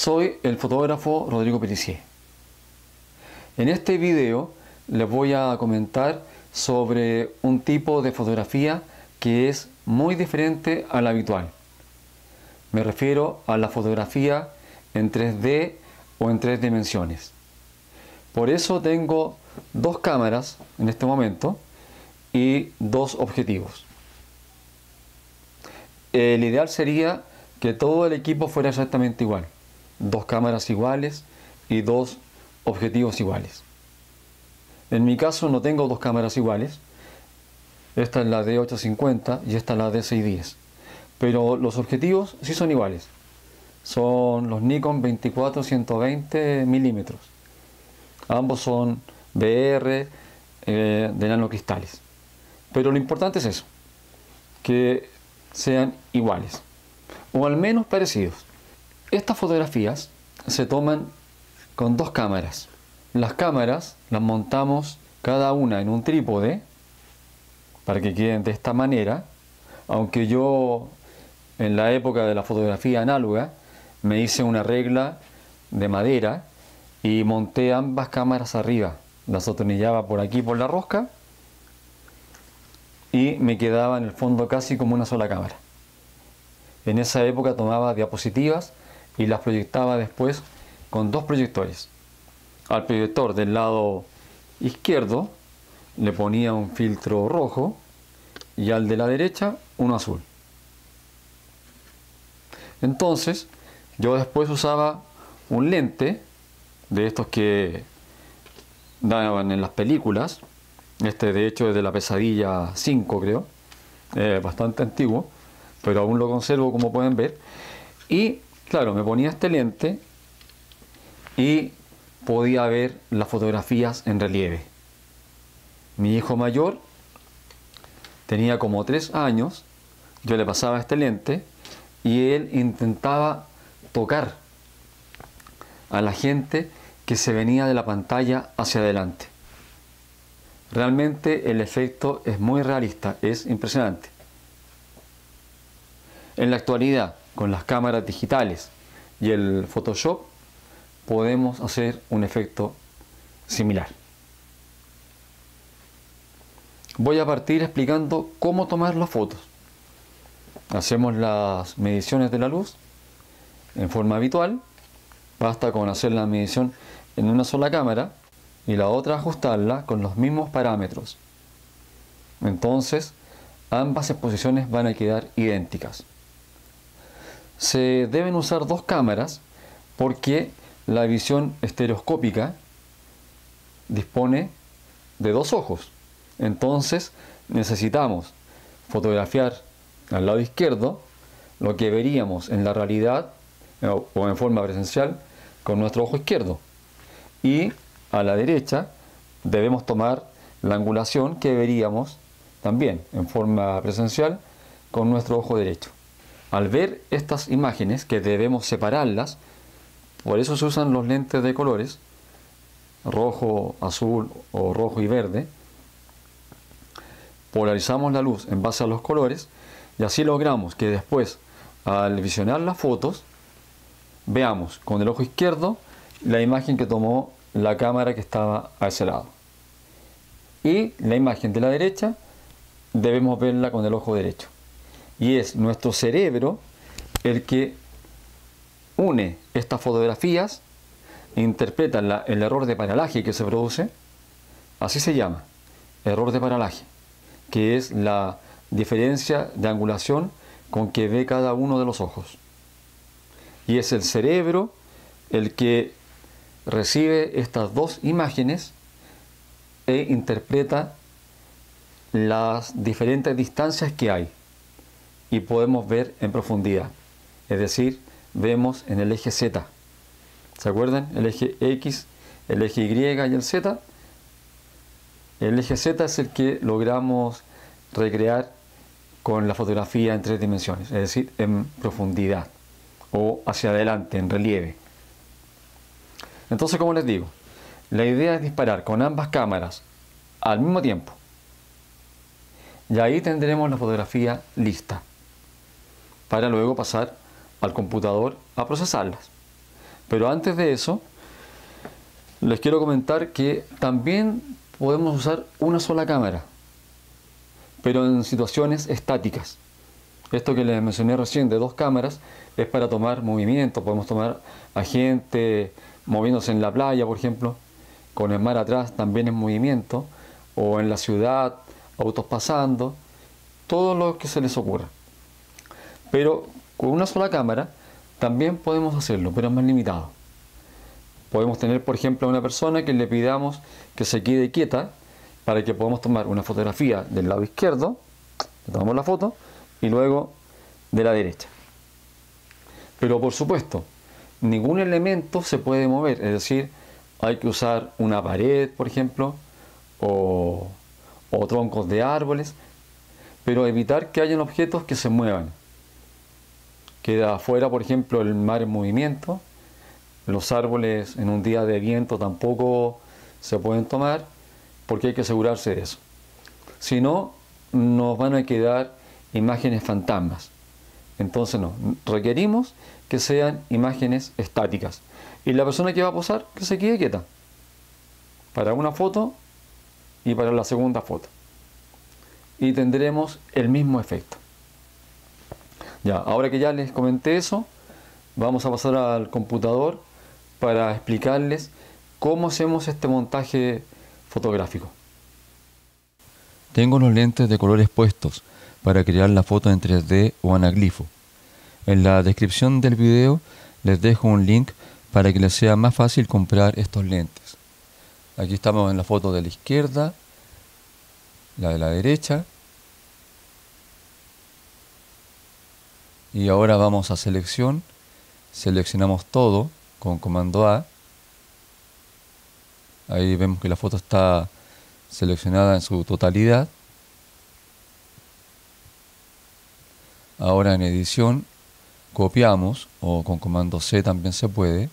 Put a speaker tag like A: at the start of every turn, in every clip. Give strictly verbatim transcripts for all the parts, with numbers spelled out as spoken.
A: Soy el fotógrafo Rodrigo Pelicier. En este video les voy a comentar sobre un tipo de fotografía que es muy diferente a la habitual. Me refiero a la fotografía en tres D o en tres dimensiones. Por eso tengo dos cámaras en este momento y dos objetivos. El ideal sería que todo el equipo fuera exactamente igual. Dos cámaras iguales y dos objetivos iguales. En mi caso no tengo dos cámaras iguales. Esta es la D ochocientos cincuenta y esta es la D seiscientos diez. Pero los objetivos sí son iguales. Son los Nikon veinticuatro ciento veinte milímetros. Ambos son V R eh, de nanocristales. Pero lo importante es eso, que sean iguales, o al menos parecidos. Estas fotografías se toman con dos cámaras. Las cámaras las montamos cada una en un trípode para que queden de esta manera, aunque yo en la época de la fotografía análoga me hice una regla de madera y monté ambas cámaras arriba, las atornillaba por aquí por la rosca y me quedaba en el fondo casi como una sola cámara. En esa época tomaba diapositivas y las proyectaba después con dos proyectores. Al proyector del lado izquierdo le ponía un filtro rojo y al de la derecha uno azul. Entonces yo después usaba un lente de estos que daban en las películas. Este de hecho es de la Pesadilla cinco, creo, eh, bastante antiguo, pero aún lo conservo, como pueden ver. Y claro, me ponía este lente y podía ver las fotografías en relieve. Mi hijo mayor tenía como tres años, yo le pasaba este lente y él intentaba tocar a la gente que se venía de la pantalla hacia adelante. Realmente el efecto es muy realista, es impresionante. En la actualidad, con las cámaras digitales y el Photoshop, podemos hacer un efecto similar. Voy a partir explicando cómo tomar las fotos. Hacemos las mediciones de la luz en forma habitual. Basta con hacer la medición en una sola cámara y la otra ajustarla con los mismos parámetros. Entonces, ambas exposiciones van a quedar idénticas. Se deben usar dos cámaras porque la visión estereoscópica dispone de dos ojos. Entonces necesitamos fotografiar al lado izquierdo lo que veríamos en la realidad o en forma presencial con nuestro ojo izquierdo, y a la derecha debemos tomar la angulación que veríamos también en forma presencial con nuestro ojo derecho. Al ver estas imágenes, que debemos separarlas, por eso se usan los lentes de colores rojo, azul o rojo y verde. Polarizamos la luz en base a los colores y así logramos que después, al visionar las fotos, veamos con el ojo izquierdo la imagen que tomó la cámara que estaba a ese lado, y la imagen de la derecha debemos verla con el ojo derecho. Y es nuestro cerebro el que une estas fotografías e interpreta la, el error de paralaje que se produce. Así se llama, error de paralaje, que es la diferencia de angulación con que ve cada uno de los ojos. Y es el cerebro el que recibe estas dos imágenes e interpreta las diferentes distancias que hay y podemos ver en profundidad. Es decir, vemos en el eje Z. ¿Se acuerdan? El eje X, el eje Y y el Z. El eje Z es el que logramos recrear con la fotografía en tres dimensiones, es decir, en profundidad o hacia adelante, en relieve. Entonces, como les digo, la idea es disparar con ambas cámaras al mismo tiempo. Y ahí tendremos la fotografía lista para luego pasar al computador a procesarlas. Pero antes de eso, les quiero comentar que también podemos usar una sola cámara, pero en situaciones estáticas. Esto que les mencioné recién de dos cámaras es para tomar movimiento. Podemos tomar a gente moviéndose en la playa, por ejemplo, con el mar atrás también en movimiento, o en la ciudad, autos pasando, todo lo que se les ocurra. Pero con una sola cámara también podemos hacerlo, pero es más limitado. Podemos tener, por ejemplo, a una persona que le pidamos que se quede quieta para que podamos tomar una fotografía del lado izquierdo, le tomamos la foto, y luego de la derecha. Pero por supuesto, ningún elemento se puede mover, es decir, hay que usar una pared, por ejemplo, o, o troncos de árboles, pero evitar que hayan objetos que se muevan. Queda afuera, por ejemplo, el mar en movimiento. Los árboles en un día de viento tampoco se pueden tomar porque hay que asegurarse de eso. Si no, nos van a quedar imágenes fantasmas. Entonces no, requerimos que sean imágenes estáticas. Y la persona que va a posar, que se quede quieta. Para una foto y para la segunda foto. Y tendremos el mismo efecto. Ya, ahora que ya les comenté eso, vamos a pasar al computador para explicarles cómo hacemos este montaje fotográfico.
B: Tengo los lentes de colores puestos para crear la foto en tres D o anaglifo. En la descripción del video les dejo un link para que les sea más fácil comprar estos lentes. Aquí estamos en la foto de la izquierda, la de la derecha. Y ahora vamos a selección, seleccionamos todo con comando A. Ahí vemos que la foto está seleccionada en su totalidad. Ahora en edición copiamos, o con comando C también se puede.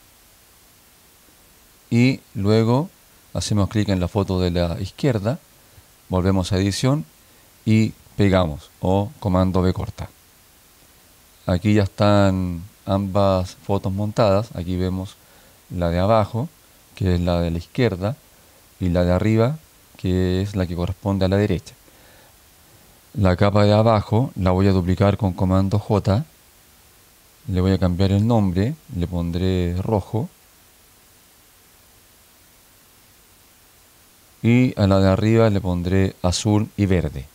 B: Y luego hacemos clic en la foto de la izquierda, volvemos a edición y pegamos, o comando B corta. Aquí ya están ambas fotos montadas. Aquí vemos la de abajo, que es la de la izquierda, y la de arriba, que es la que corresponde a la derecha. La capa de abajo la voy a duplicar con comando J. Le voy a cambiar el nombre, le pondré rojo. Y a la de arriba le pondré azul y verde.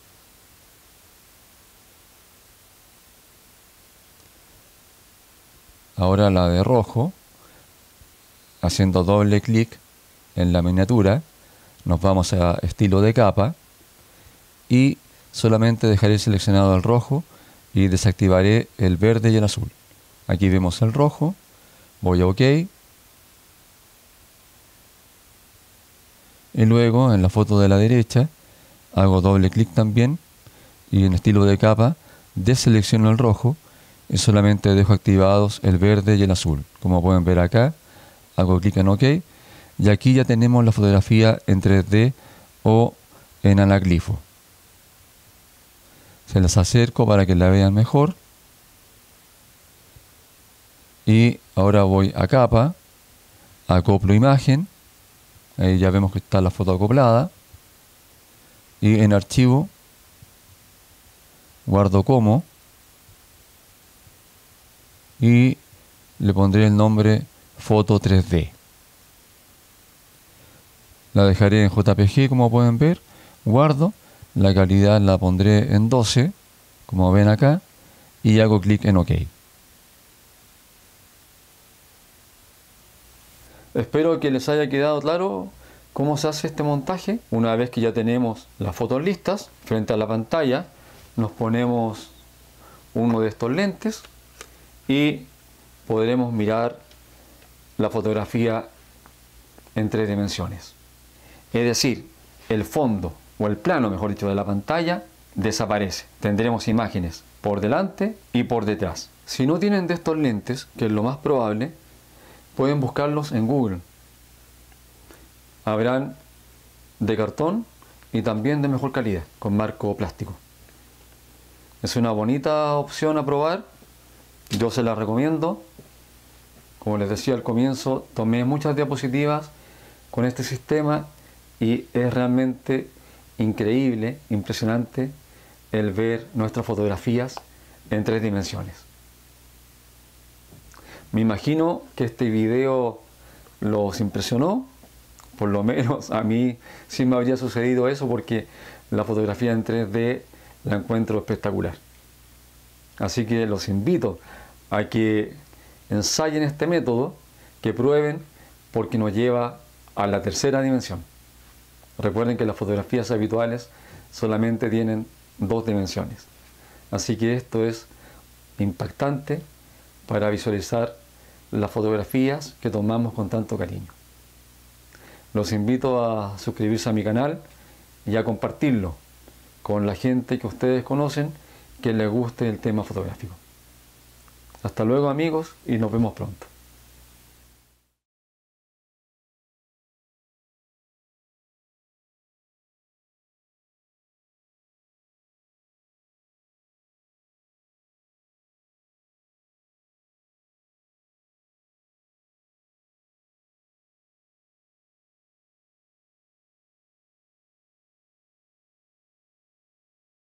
B: Ahora la de rojo, haciendo doble clic en la miniatura, nos vamos a estilo de capa y solamente dejaré seleccionado el rojo y desactivaré el verde y el azul. Aquí vemos el rojo, voy a OK y luego en la foto de la derecha hago doble clic también y en estilo de capa deselecciono el rojo y solamente dejo activados el verde y el azul. Como pueden ver acá, hago clic en OK y aquí ya tenemos la fotografía en tres D o en anaglifo. Se las acerco para que la vean mejor. Y ahora voy a capa, acoplo imagen, ahí ya vemos que está la foto acoplada. Y en archivo, guardo como. Y le pondré el nombre foto tres D. La dejaré en J P G, como pueden ver. Guardo, la calidad la pondré en doce, como ven acá, y hago clic en OK.
A: Espero que les haya quedado claro cómo se hace este montaje. Una vez que ya tenemos las fotos listas, frente a la pantalla nos ponemos uno de estos lentes y podremos mirar la fotografía en tres dimensiones. Es decir, el fondo o el plano, mejor dicho, de la pantalla desaparece. Tendremos imágenes por delante y por detrás. Si no tienen de estos lentes, que es lo más probable, pueden buscarlos en Google. Habrán de cartón y también de mejor calidad, con marco plástico. Es una bonita opción a probar. Yo se la recomiendo. Como les decía al comienzo, tomé muchas diapositivas con este sistema y es realmente increíble, impresionante el ver nuestras fotografías en tres dimensiones. Me imagino que este video los impresionó, por lo menos a mí sí me habría sucedido eso, porque la fotografía en tres D la encuentro espectacular. Así que los invito a que ensayen este método, que prueben, porque nos lleva a la tercera dimensión. Recuerden que las fotografías habituales solamente tienen dos dimensiones. Así que esto es impactante para visualizar las fotografías que tomamos con tanto cariño. Los invito a suscribirse a mi canal y a compartirlo con la gente que ustedes conocen que les guste el tema fotográfico. Hasta luego, amigos, y nos vemos pronto.